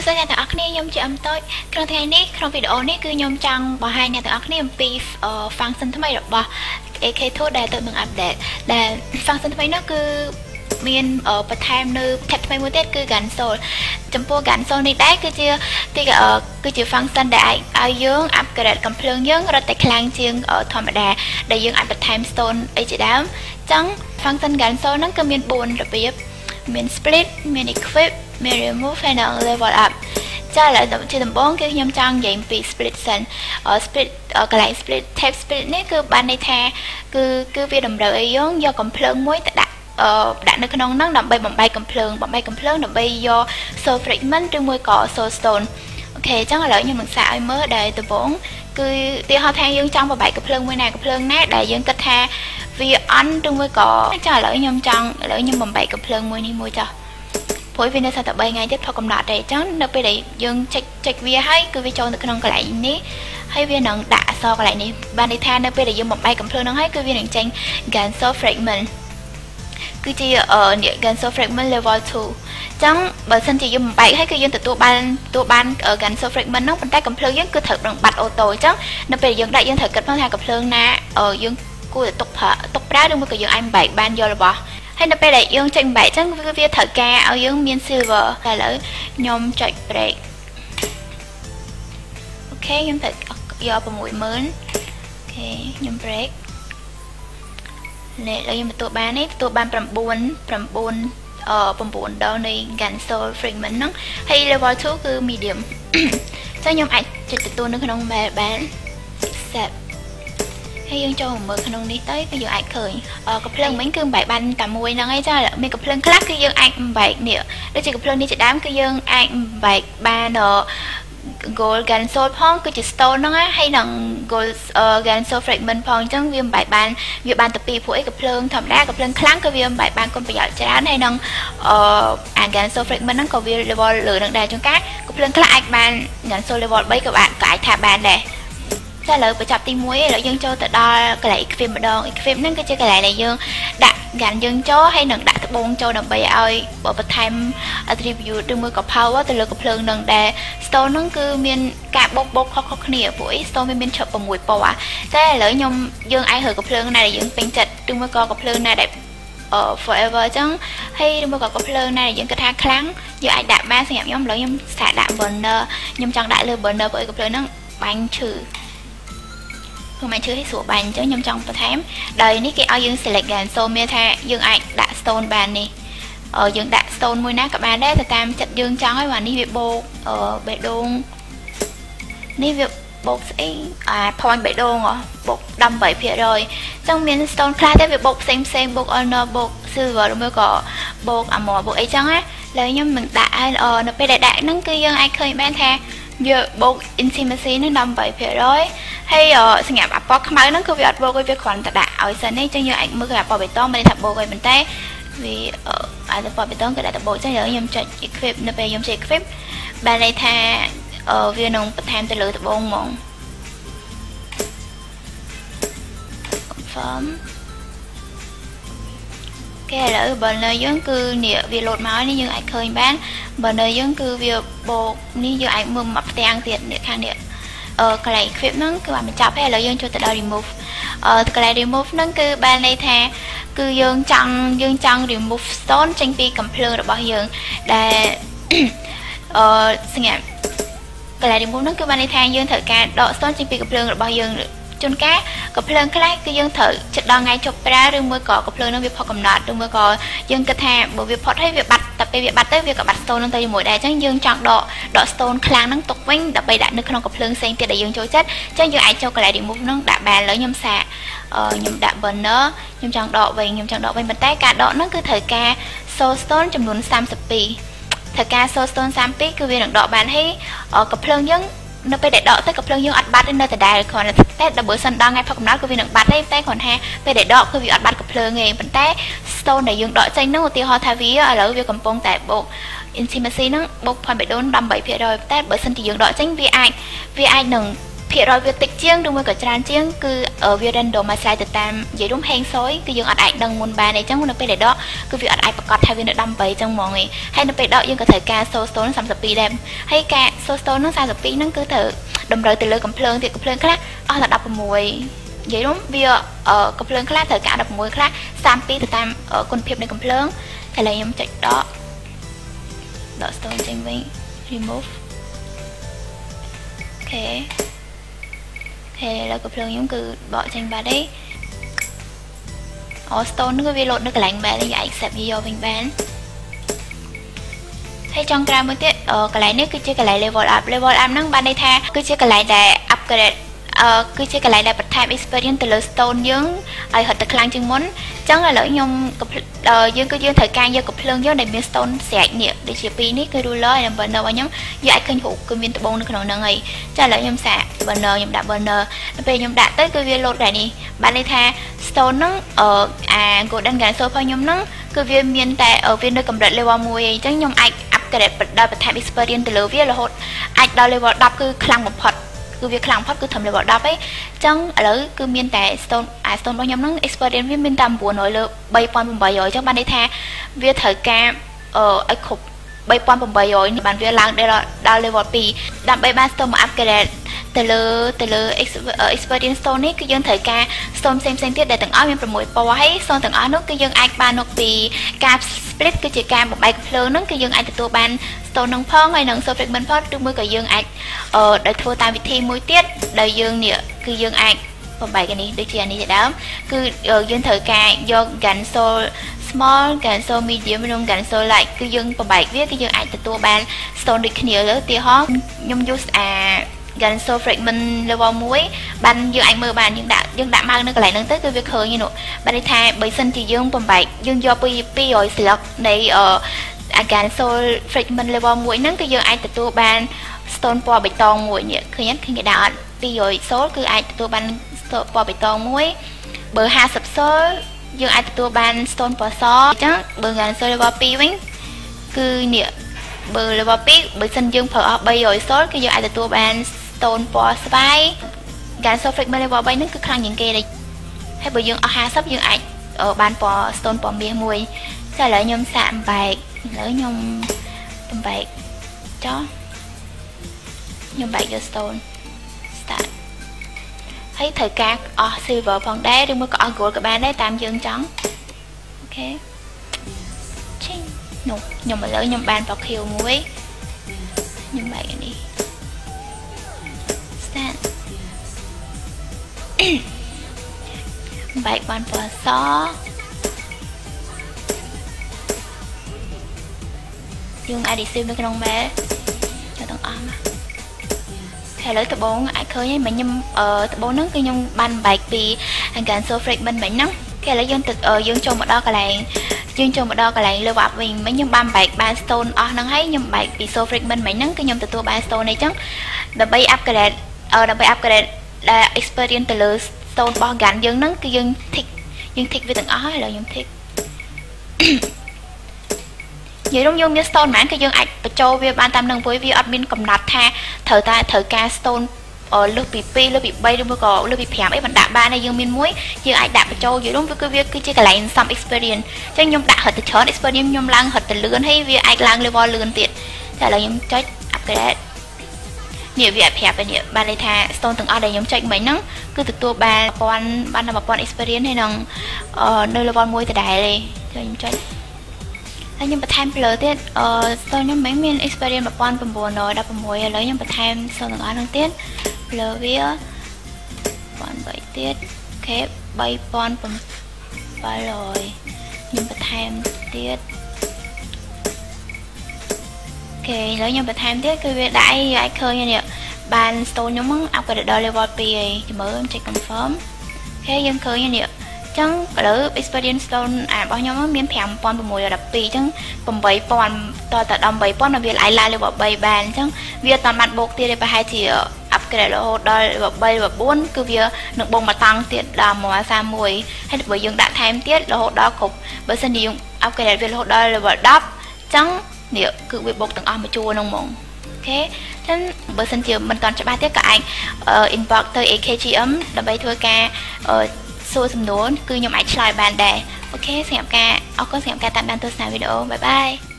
សួស្តីអ្នកទាំងអស់គ្នាខ្ញុំជាអឹមតូចក្នុងថ្ងៃនេះក្នុងវីដេអូនេះគឺខ្ញុំចង់បង្ហាញអ្នកទាំងអស់គ្នាអំពី function ថ្មីរបស់ AK2 ដែលទៅនឹង update ដែល function ថ្មីនោះគឺមានបន្ថែមនៅ tab ថ្មីមួយទៀតគឺ cancel ចំពោះ cancel នេះដែរគឺជា function ដែលឲ្យយើង upgrade កំភ្លើងយើងរត់តែខ្លាំងជាងធម្មតាដែលយើងអាចបន្ថែម stone អីជាដើមអញ្ចឹង function cancel ហ្នឹងគឺមាន4របៀបមាន split មាន equip មាន remove ហើយនិង level up ចាឥឡូវជាដំបូងគឺខ្ញុំចង់និយាយពី split សិន split កន្លែង split tab split នេះគឺបានន័យថាគឺវាតម្រូវឲ្យយើងយកកំភ្លើងមួយទៅដាក់នៅក្នុងហ្នឹងដើម្បីបំបែកកំភ្លើងដើម្បីយក soul fragment ឬមួយក៏ soul stone អូខេអញ្ចឹងឥឡូវខ្ញុំនឹងសាកឲ្យមើលដែលដំបូងគឺទីហោថាយើងចង់បំបែកកំភ្លើងមួយណាដែលយើងគិតថាវាអន់ឬមួយក៏ចាឥឡូវខ្ញុំបំបែកកំភ្លើងមួយនេះមួយចុះព្រោះវានៅសត3ថ្ងៃទៀតផុសកំណត់ទេអញ្ចឹងនៅពេលដែលយើងចុចវាហើយគឺវាចូលទៅក្នុងកន្លែងនេះហើយវានឹងដាក់អក្សរកន្លែងនេះបានន័យថានៅពេលដែលយើងបំបែកកំភ្លើងហ្នឹងហើយគឺវានឹងចេញ cancel fragment គឺជា cancel fragment level 2 អញ្ចឹងបើសិនជាយើងបំបែកហើយគឺយើងទទួលបាន cancel fragment ហ្នឹងប៉ុន្តែកំភ្លើងយើងគឺត្រូវនឹងបាត់អូតូអញ្ចឹងនៅពេលយើងដាក់យើងត្រូវគិតផងថាកំភ្លើងណាយើងគួរតែទុកប្រើឬមួយក៏យើងអាចបំបែកបានយករបស់ហើយនៅពេលដែលយើងចេញបែកអញ្ចឹងវាត្រូវការឲ្យយើងមាន silver តែឥឡូវខ្ញុំចុច break អូខេខ្ញុំត្រូវយក 60000 អូខេខ្ញុំ break នេះខ្ញុំទទួលបាន9ដងនៃ cancel fragment ហ្នឹងហើយ level 2 គឺ medium អញ្ចឹងខ្ញុំអាចចុចទទួលនៅក្នុង mail បាន set ហើយយើងចូលមើលក្នុងនេះទៅគឺយើងអាចឃើញកំភ្លើងមិញគឺបំបែកបានតែមួយហ្នឹងឯងចាមានកំភ្លើងខ្លះគឺយើងអាចបំបែកនេះដូចជាកំភ្លើងនេះជាដើមគឺយើងអាចបំបែកបាន gold cancel ផងគឺជា stone ហ្នឹងហើយនឹង gold cancel fragment ផងអញ្ចឹងវាបំបែកបានវាបានតែពីរព្រោះអីកំភ្លើងធម្មតាកំភ្លើងខ្លាំងគឺវាបំបែកបានគុណប្រយោជន៍ច្រើនហើយនឹងcancel fragment ហ្នឹងក៏វា level លើនឹងដែរជួនកាលកំភ្លើងខ្លះអាចបាន cancel level 3ក៏អាចថាបានដែរតែឥឡូវបញ្ចប់ទី1ឥឡូវយើងចូលទៅដល់កន្លែង equip ម្ដង equip ហ្នឹងគឺជាកន្លែងដែលយើងដាក់កាន់យើងចូលហើយនឹងដាក់ត្បូងចូលដើម្បីឲ្យបន្ថែម attribute ឬមួយក៏ power ទៅលើកំភ្លើងនឹងដែល stone ហ្នឹងគឺមានការបូកខុសៗគ្នាព្រោះអី stone វាមាន6ពណ៌តែឥឡូវយើងអាចរើកំភ្លើងណាដែលយើងពេញចិត្តឬមួយក៏កំភ្លើងណាដែលforever អញ្ចឹងហើយឬមួយក៏កំភ្លើងណាដែលយើងគិតថាខ្លាំងយើងអាចដាក់បានសម្រាប់ខ្ញុំឥឡូវខ្ញុំសាកដាក់ burner ខ្ញុំចង់ដាក់លើ burner ព្រោះអីកំភ្លើងហ្នឹងបាញ់ឈឺខ្ញុំមិនឈឺឲ្យស្រួលបាញ់អញ្ចឹងខ្ញុំចង់បន្ថែមដោយនេះគេឲ្យយើង select cancel មានថាយើងអាចដាក់ stone បាននេះយើងដាក់ stone មួយណាក៏បានដែរទៅតាមចិត្តយើងចង់ហើយបាទនេះវាបូកបេះដូងនេះវាបូកស្អីpoint បេះដូងបូក18% អញ្ចឹងមាន stone ខ្លះតែវាបូកផ្សេងបូក honor បូក silver ឬមួយក៏បូក armor បូកអីចឹងណាឥឡូវខ្ញុំនឹងដាក់ឲ្យនៅពេលដែលដាក់ហ្នឹងគឺយើងអាចឃើញបានថាវាបូក intimacy នឹង18%ហើយសម្រាប់អាពណ៌ខ្មៅហ្នឹងគឺវាអត់បូកឲ្យវាគ្រាន់តែដាក់ឲ្យសិនទេអញ្ចឹងយើងអាចមើលអាពណ៌បៃតងមិនថាបូកឲ្យប៉ុន្តែវាអាពណ៌បៃតងគឺដាក់តែបូកអញ្ចឹងខ្ញុំចុច equip នៅពេលខ្ញុំចុច equip បានន័យថាវានឹងបន្ថែមទៅលើត្បូងហ្មង confirm គេឥឡូវ burner យើងគឺនេះវាលោតមកនេះយើងអាចឃើញបាន burner យើងគឺវាបូកនេះយើងអាចមើលមកផ្ទាំងទៀតនេះខាងនេះកន្លែង equip ហ្នឹងគឺបានបញ្ចប់ហើយឥឡូវយើងចូលទៅដល់ remove កន្លែង remove ហ្នឹងគឺបានន័យថាគឺយើងចង់ remove stone ចេញពីកំភ្លើងរបស់យើងដែលសម្រាប់កន្លែង remove ហ្នឹងគឺបានន័យថាយើងត្រូវការដក stone ចេញពីកំភ្លើងរបស់យើងជួនកាលកំភ្លើងខ្លះគឺយើងត្រូវចិត្តដល់ថ្ងៃជប់ប្រើឬមួយក៏កំភ្លើងនឹងវាផុតកំណត់ឬមួយក៏យើងគិតថាបើវាផុតហើយវាបាត់តែពេលវាបាត់ទៅវាក៏បាត់ stone នឹងទៅជាមួយដែរអញ្ចឹងយើងចង់ដក stone ខ្លាំងហ្នឹងទុកវិញដើម្បីដាក់នៅក្នុងកំភ្លើងផ្សេងទៀតដែលយើងចូលចិត្តអញ្ចឹងយើងអាចចូលកន្លែង remove ហ្នឹងដាក់បានឥឡូវខ្ញុំសាកខ្ញុំដាក់ burner ខ្ញុំចង់ដកវិញប៉ុន្តែការដកហ្នឹងគឺត្រូវការ soul stone ចំនួន32ត្រូវការ soul stone 32គឺវានឹងដកបានហើយកំភ្លើងយើងនៅពេលដែលដកទៅកំភ្លើងយើងអត់បាត់ទេនៅដដែលគ្រាន់តែដល់បើសិនដល់ថ្ងៃផុតកំណត់គឺវានឹងបាត់ទេតែគ្រាន់ថាពេលដែលដកគឺវាអត់បាត់កំភ្លើងទេប៉ុន្តែ stone ដែលយើងដកចេញហ្នឹងឧទាហរណ៍ថាវាឥឡូវវាកំពុងតែបូក intimacy ហ្នឹងបូក point បេះដូង18% តែបើសិនជាយើងដកចេញវាអាចនឹងភាគរយវាតិចជាងឬមួយក៏ច្រើនជាងគឺវា random មកឆ្លើយទៅតាមនិយាយរួមហេងសយគឺយើងអត់អាចដឹងមុនបានទេអញ្ចឹងនៅពេលដែលដកគឺវាអត់អាចប្រកាសថាវានៅ18អញ្ចឹងហ្មងឯងហើយនៅពេលដកយើងក៏ត្រូវការ soul stone 32ដែរហើយការ soul stone នោះ32ហ្នឹងគឺត្រូវតម្រូវទៅលើកំភ្លើងទៀតកំភ្លើងខ្លះអស់តែ16និយាយរួមវាកំភ្លើងខ្លះត្រូវការ16ខ្លះ32ទៅតាមគុណភាពនៃកំភ្លើងឥឡូវខ្ញុំចុចដក stone ចេញវិញ remove អូខេហើយឥឡូវកំភ្លើងខ្ញុំគឺបកចេញបាត់ទេstone នោះវាលោតនៅកន្លែងបែបនេះវា accept វាយកវិញបានហើយចុងក្រោយមួយទៀតកន្លែងនេះគឺជាកន្លែង level up ហ្នឹងបានន័យថាគឺជាកន្លែងដែល upgrade គឺជាកន្លែងដែលបន្ថែម experience ទៅលើ stone យើងឲ្យហត់ទៅខ្លាំងជាងមុនអញ្ចឹងឥឡូវខ្ញុំយើងត្រូវការយកកំភ្លើងយើងដែលមាន stone ស្រែកនេះដូចជា2នេះគឺ ruler ហើយ burner របស់ខ្ញុំយើងអាចឃើញរូបគឺមានត្បូងនៅក្នុងហ្នឹងហើយចាឥឡូវខ្ញុំសាក burner ខ្ញុំដាក់ burner ដល់ពេលខ្ញុំដាក់ទៅគឺវា load ដែរនេះបានន័យថា stone ហ្នឹងgolden gun soul របស់ខ្ញុំហ្នឹងគឺវាមានតែវានៅកម្រិត level 1ឯងអញ្ចឹងខ្ញុំអាច upgrade ដល់បន្ថែម experience ទៅលើវារហូតអាចដល់ level 10គឺខ្លាំងបំផុតគឺវាខ្លាំងបំផុតគឺត្រឹម level 10ឯងអញ្ចឹងឥឡូវគឺមានតែ stone stone របស់ខ្ញុំហ្នឹង experience វាមានតែ900លើ 3800អញ្ចឹងបានន័យថាវាត្រូវការឲ្យគ្រប់ 3800នេះបានវាឡើងដល់ level 2ដើម្បីបាន stone មក upgrade ទៅលើ experience stone នេះគឺយើងត្រូវការ stone ផ្សេងទៀតដែលទាំងអស់មាន6ពណ៌ហើយ stone ទាំងអស់នោះគឺយើងអាចបានមកពីការ split គឺជាការបំបែកភ្លើងហ្នឹងគឺយើងអាចទទួលបាន stone នឹងផងហើយនឹង soul fragment ផងឬមួយក៏យើងអាចដែលធ្វើតាមវិធីមួយទៀតដែលយើងនេះគឺយើងអាចបំបែកនេះដូចជានេះជាដើមគឺយើងត្រូវការយក gun soul small gun soul medium និង gun soul light គឺយើងបំបែកវាគឺយើងអាចទទួលបាន stone ដូចគ្នាឧទាហរណ៍ខ្ញុំ use gun soul fragment level 1បានយើងអាចមើលបានយើងដាក់មកនៅកន្លែងហ្នឹងទៅគឺវាឃើញនោះបានន័យថាបើសិនជាយើងបំបែកយើងយកពី200 slot នៃgun soul fragment level 1ហ្នឹងគឺយើងអាចទទួលបាន stone ពណ៌បៃតងមួយនេះឃើញគេដាក់អត់200 soul គឺអាចទទួលបាន stone ពណ៌បៃតងមួយបើ50 soul យើងអាចទទួលបាន stone ពណ៌សអញ្ចឹងបើ gun soul level 2វិញគឺនេះបើ level 2បើសិនយើងប្រើអស់300 soul គឺយើងអាចទទួលបាន stone ពណ៌ស្វាយ gun soul fragment level 3ហ្នឹងគឺខ្លាំងជាងគេដែរហើយបើយើងអស់50យើងអាចបានពណ៌ stone ពណ៌មាសមួយតែឥឡូវខ្ញុំសាកបំបែកឥឡូវខ្ញុំបំបែកចុះខ្ញុំបែកយក stone start ហើយត្រូវការអស់ silver ផងដែរឬមួយក៏អស់ gold ក៏បានដែរតាមយើងចង់អូខេចេញនោះខ្ញុំឥឡូវខ្ញុំបានពណ៌ខៀវមួយខ្ញុំបែកនេះ start បែកបានពណ៌សយើងអាច receive នៅក្នុង mail ចូលទាំងអស់មកឥឡូវត្បូងអាចឃើញហើយមិញខ្ញុំត្បូងហ្នឹងគឺខ្ញុំបានបែកពី gun soul fragment មិញហ្នឹងគេឥឡូវយើងចូលមកដល់កន្លែងlevel up វិញមិញខ្ញុំបានបែកបាន stone អស់ហ្នឹងហើយខ្ញុំបែកពី soul fragment មិញហ្នឹងគឺខ្ញុំទទួលបាន stone នេះអញ្ចឹងដើម្បី upgrade ដែល experience ទៅលើ stone របស់ gun យើងហ្នឹងគឺយើង tick វាទាំងអស់ហើយឥឡូវខ្ញុំ tick និយាយរួមយើងមាន stone ហ្មងគឺយើងអាចបញ្ចូលវាបានតាមនឹងព្រោះវាអត់មានកំណត់ថាត្រូវការ stone លើសពី2លើសពី3ឬមួយក៏លើសពី5អីមិនដាក់បានទេយើងមានមួយយើងអាចដាក់បញ្ចូលនិយាយរួមវាគឺជាកន្លែង some experience អញ្ចឹងខ្ញុំដាក់ហត់ទៅច្រើន experience ខ្ញុំឡើងហត់ទៅលឿនហើយវាអាចឡើង level លឿនទៀតតែឥឡូវខ្ញុំចុច upgrade នេះវាប្រាប់នេះបានន័យថា stone ទាំងអស់ដែលខ្ញុំចុចមិញហ្នឹងគឺទទួលបាន1000 experience ហើយនឹងនៅ level 1ដដែលទេខ្ញុំចុចហើយខ្ញុំបន្ថែមផ្លើទៀតstone ខ្ញុំមិញមាន experience 1916ឥឡូវខ្ញុំបន្ថែម stone ទាំងអស់ហ្នឹងទៀតផ្លើវា1003ទៀតអូខេ3700ខ្ញុំបន្ថែមទៀតអូខេឥឡូវខ្ញុំបន្ថែមទៀតគឺវាដាក់ឲ្យឃើញនេះបាន stone ខ្ញុំហ្នឹង upgrade ដល់ level 2ហើយចាំមើលខ្ញុំចុច confirm អូខេយើងឃើញនេះចឹងឥឡូវ experience stone របស់ខ្ញុំមាន 5612 ចឹង 8000 តដល់ 8000 វាអាចឡើង level 3 បានចឹងវាអត់បានបូកទៀតទេប្រហែលជា upgrade រហូតដល់ level 3 level 4 គឺវានឹងបូកមកតង់ទៀតដល់ 31ហើយបើយើងដាក់ថែមទៀតរហូតដល់គ្រប់បើសិនជាយើង upgrade វារហូតដល់ level 10ចឹងនេះគឺវាបូកទាំងអស់មួយជួរហ្នឹងហ្មងអូ khé nên bữa sinh chiều mình còn cho ba tiếp cả anh inbox tới AKGM là bây thưa ca xua xâm nốn cứ nhóm ảnh slide bàn đề ok xem ca có xem ca tạm đăng tôi video bye bye